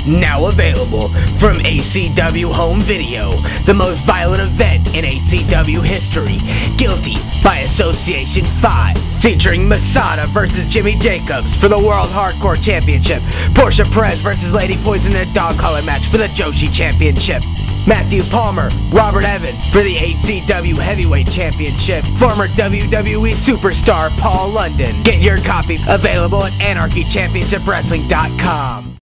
now available from ACW Home Video, the most violent event in ACW history. Guilty by Association 5, featuring Masada versus Jimmy Jacobs for the World Hardcore Championship. Portia Perez versus Lady Poison in a dog collar match for the Joshi Championship. Matthew Palmer, Robert Evans for the ACW Heavyweight Championship. Former WWE superstar Paul London. Get your copy available at AnarchyChampionshipWrestling.com.